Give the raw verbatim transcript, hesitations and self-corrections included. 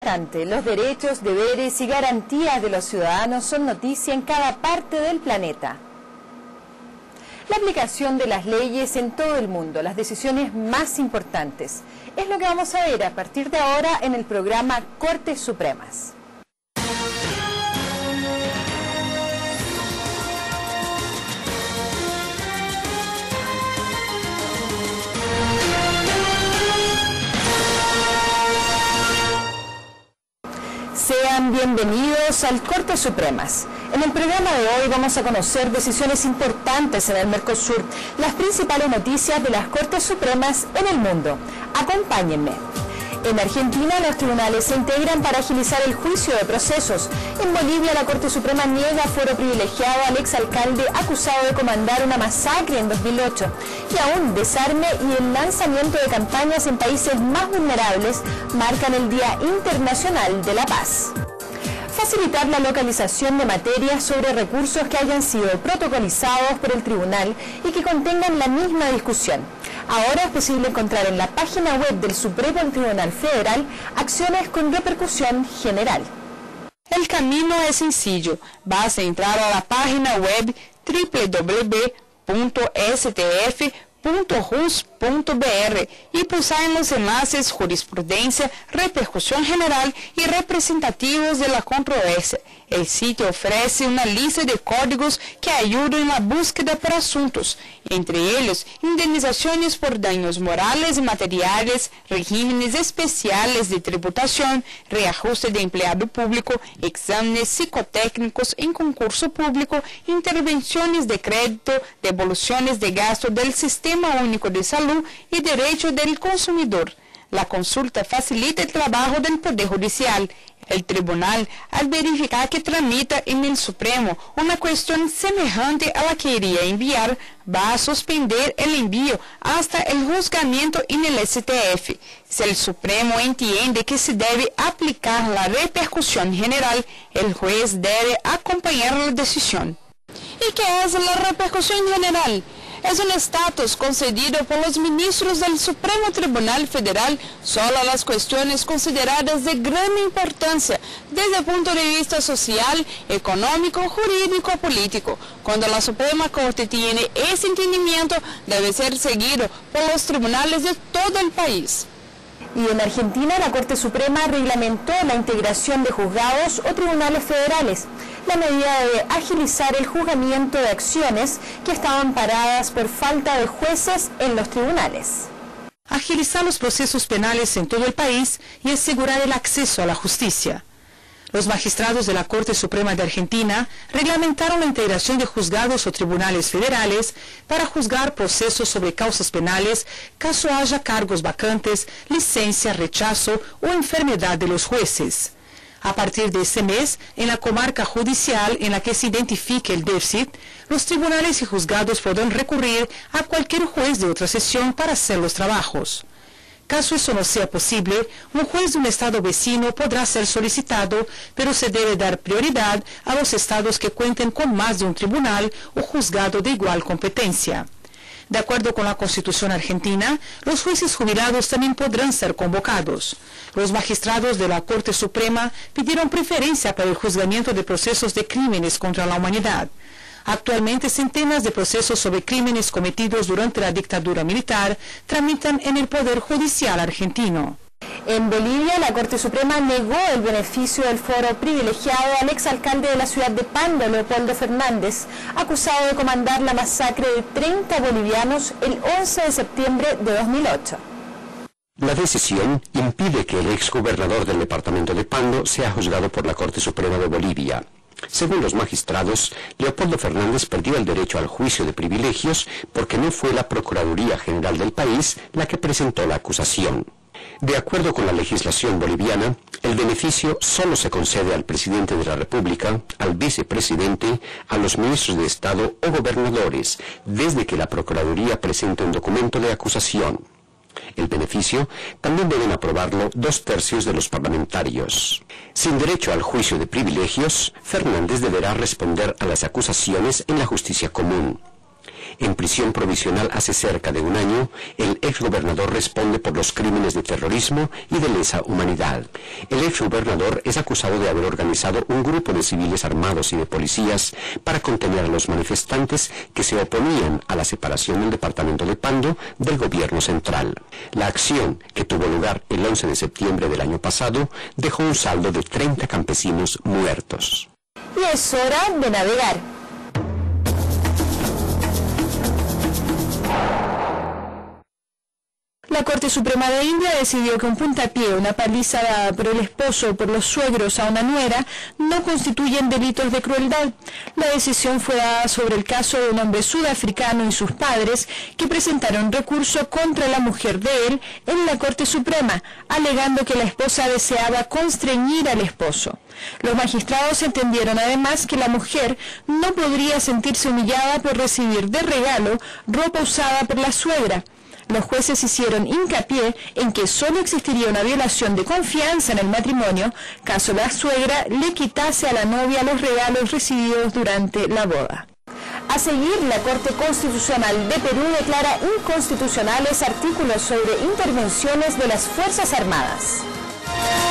instante, los derechos, deberes y garantías de los ciudadanos son noticia en cada parte del planeta. La aplicación de las leyes en todo el mundo, las decisiones más importantes, es lo que vamos a ver a partir de ahora en el programa Cortes Supremas. Sean bienvenidos al Cortes Supremas. En el programa de hoy vamos a conocer decisiones importantes en el Mercosur, las principales noticias de las Cortes Supremas en el mundo. Acompáñenme. En Argentina los tribunales se integran para agilizar el juicio de procesos. En Bolivia la Corte Suprema niega fuero privilegiado al exalcalde acusado de comandar una masacre en dos mil ocho. Y aún desarme y el lanzamiento de campañas en países más vulnerables marcan el Día Internacional de la Paz. Facilitar la localización de materias sobre recursos que hayan sido protocolizados por el tribunal y que contengan la misma discusión. Ahora es posible encontrar en la página web del Supremo Tribunal Federal acciones con repercusión general. El camino es sencillo. Vas a entrar a la página web w w w punto s t f punto jus punto b r y pulsar en los enlaces Jurisprudencia, Repercusión General y Representativos de la Controversia. El sitio ofrece una lista de códigos que ayudan en la búsqueda por asuntos, entre ellos indemnizaciones por daños morales y materiales, regímenes especiales de tributación, reajuste de empleado público, exámenes psicotécnicos en concurso público, intervenciones de crédito, devoluciones de gasto del Sistema Único de Salud y derecho del consumidor. La consulta facilita el trabajo del Poder Judicial. El tribunal, al verificar que tramita en el Supremo una cuestión semejante a la que iría enviar, va a suspender el envío hasta el juzgamiento en el S T F. Si el Supremo entiende que se debe aplicar la repercusión general, el juez debe acompañar la decisión. ¿Y qué es la repercusión general? Es un estatus concedido por los ministros del Supremo Tribunal Federal solo a las cuestiones consideradas de gran importancia desde el punto de vista social, económico, jurídico o político. Cuando la Suprema Corte tiene ese entendimiento, debe ser seguido por los tribunales de todo el país. Y en Argentina la Corte Suprema reglamentó la integración de juzgados o tribunales federales. La medida debe agilizar el juzgamiento de acciones que estaban paradas por falta de jueces en los tribunales. Agilizar los procesos penales en todo el país y asegurar el acceso a la justicia. Los magistrados de la Corte Suprema de Argentina reglamentaron la integración de juzgados o tribunales federales para juzgar procesos sobre causas penales caso haya cargos vacantes, licencia, rechazo o enfermedad de los jueces. A partir de este mes, en la comarca judicial en la que se identifique el déficit, los tribunales y juzgados podrán recurrir a cualquier juez de otra sesión para hacer los trabajos. Caso eso no sea posible, un juez de un estado vecino podrá ser solicitado, pero se debe dar prioridad a los estados que cuenten con más de un tribunal o juzgado de igual competencia. De acuerdo con la Constitución argentina, los jueces jubilados también podrán ser convocados. Los magistrados de la Corte Suprema pidieron preferencia para el juzgamiento de procesos de crímenes contra la humanidad. Actualmente, centenas de procesos sobre crímenes cometidos durante la dictadura militar tramitan en el Poder Judicial argentino. En Bolivia, la Corte Suprema negó el beneficio del fuero privilegiado al exalcalde de la ciudad de Pando, Leopoldo Fernández, acusado de comandar la masacre de treinta bolivianos el once de septiembre de dos mil ocho. La decisión impide que el exgobernador del departamento de Pando sea juzgado por la Corte Suprema de Bolivia. Según los magistrados, Leopoldo Fernández perdió el derecho al juicio de privilegios porque no fue la Procuraduría General del país la que presentó la acusación. De acuerdo con la legislación boliviana, el beneficio solo se concede al presidente de la República, al vicepresidente, a los ministros de Estado o gobernadores, desde que la Procuraduría presente un documento de acusación. El beneficio también deben aprobarlo dos tercios de los parlamentarios. Sin derecho al juicio de privilegios, Fernández deberá responder a las acusaciones en la justicia común. En prisión provisional hace cerca de un año, el exgobernador responde por los crímenes de terrorismo y de lesa humanidad. El exgobernador es acusado de haber organizado un grupo de civiles armados y de policías para contener a los manifestantes que se oponían a la separación del departamento de Pando del gobierno central. La acción, que tuvo lugar el once de septiembre del año pasado, dejó un saldo de treinta campesinos muertos. Y es hora de navegar. La Corte Suprema de India decidió que un puntapié, una paliza dada por el esposo o por los suegros a una nuera, no constituyen delitos de crueldad. La decisión fue dada sobre el caso de un hombre sudafricano y sus padres que presentaron recurso contra la mujer de él en la Corte Suprema, alegando que la esposa deseaba constreñir al esposo. Los magistrados entendieron además que la mujer no podría sentirse humillada por recibir de regalo ropa usada por la suegra. Los jueces hicieron hincapié en que solo existiría una violación de confianza en el matrimonio caso la suegra le quitase a la novia los regalos recibidos durante la boda. A seguir, la Corte Constitucional de Perú declara inconstitucionales artículos sobre intervenciones de las Fuerzas Armadas.